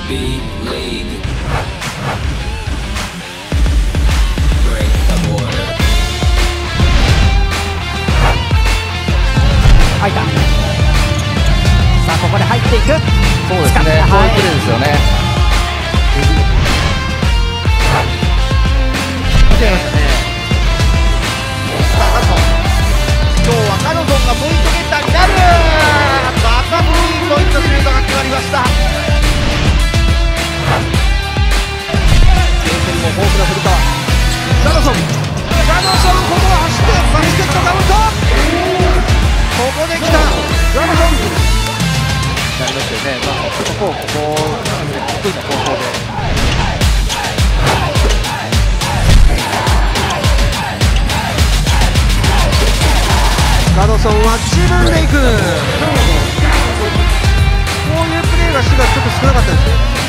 Speed League. Break the border. 入った。さあここで入っていく。 そうですね、こういうプレーですよね。 出ましたね。さあカノソン、今日はカノソンがポイントゲッターになる。またポイントシュートが決まりました。経験も豊富な古川。カノソン、ここは走ってバスケットカウント。ここで来たカノソンなりますよね。ここ得意な方法で。カノソンは自分で行く。こういうプレーがちょっと少なかったですね。